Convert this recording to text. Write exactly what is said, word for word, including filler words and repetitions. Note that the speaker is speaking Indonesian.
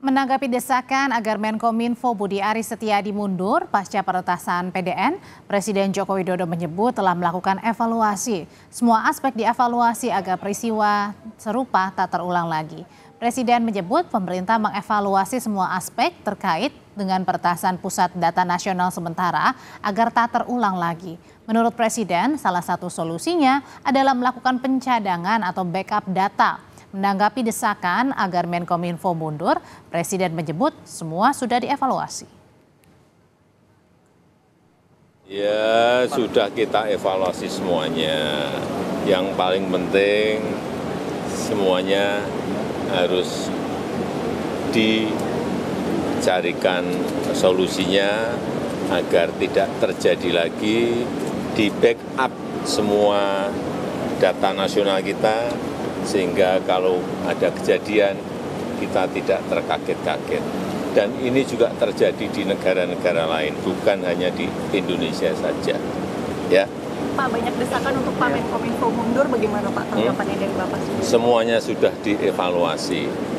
Menanggapi desakan agar Menkominfo Budi Aris Setiadi mundur pasca peretasan P D N, Presiden Joko Widodo menyebut telah melakukan evaluasi. Semua aspek dievaluasi agar peristiwa serupa tak terulang lagi. Presiden menyebut pemerintah mengevaluasi semua aspek terkait dengan peretasan Pusat Data Nasional sementara agar tak terulang lagi. Menurut Presiden, salah satu solusinya adalah melakukan pencadangan atau backup data. Menanggapi desakan agar Menkominfo mundur, Presiden menyebut semua sudah dievaluasi. Ya, sudah kita evaluasi semuanya. Yang paling penting semuanya harus dicarikan solusinya agar tidak terjadi lagi, di backup semua data nasional kita, sehingga kalau ada kejadian kita tidak terkaget-kaget. Dan ini juga terjadi di negara-negara lain, bukan hanya di Indonesia saja. Ya. Pak, banyak desakan untuk Pak Menkominfo mundur, bagaimana Pak tanggapannya hmm? dari Bapak? Semuanya sudah dievaluasi.